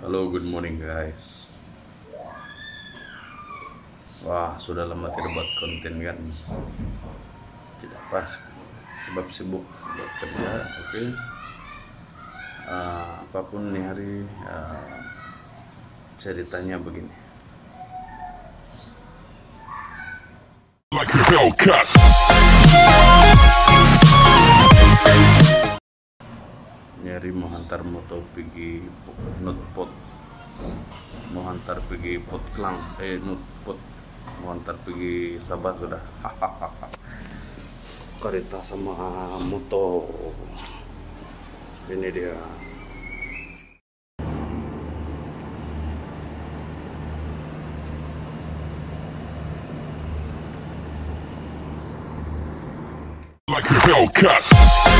Halo, good morning guys. Wah, sudah lama tidak buat konten kan. Tidak pas, sebab sibuk buat kerja. Oke. Apapun nih hari, ceritanya begini. Like a Hellcat. Ini hari mau hantar motor pergi nutpot, mau hantar pergi pot klang, nutpot, mau hantar pergi Sabah sudah. Hahaha. Kereta sama motor. Ini dia. Like a Hellcat.